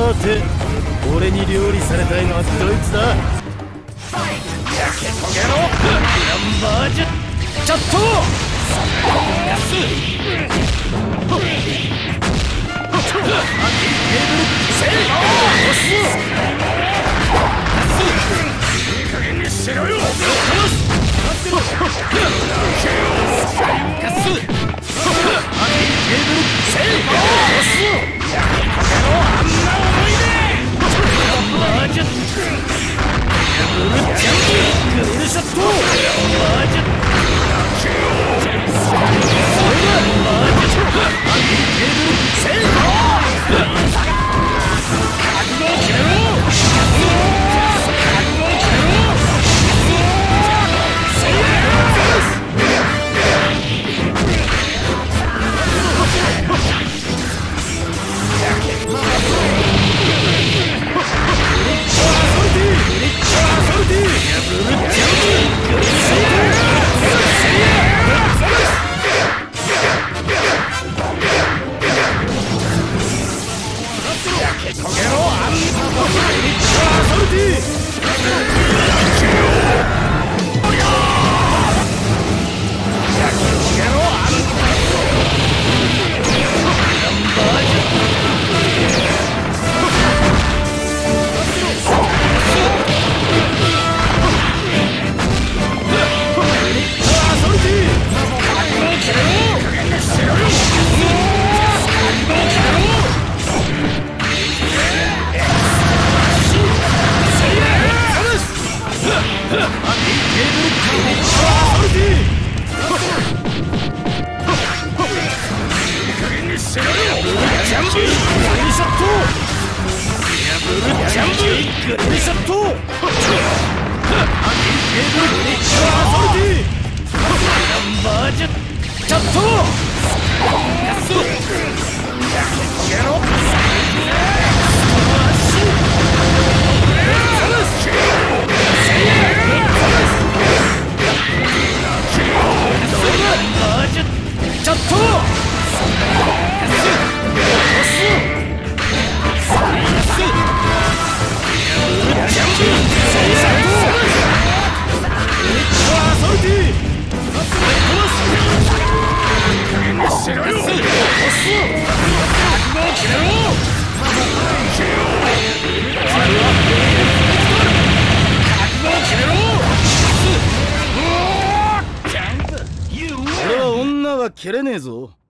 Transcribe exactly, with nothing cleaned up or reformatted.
さて俺に料理されたいのはどいつだ。焼け焦げろナンバージュチャットやすアンティテーブルセイ押すいい加減にしろよ。待ってろガスアンティテーブルセイ押す焼け焦げろあんな思い出ナンバージュブルッジャンプグリルショットナンバージュそれだナンバージュアンティテーブルセイ覚悟を決めろ覚悟を決めろせい俺は女は蹴れねえぞ。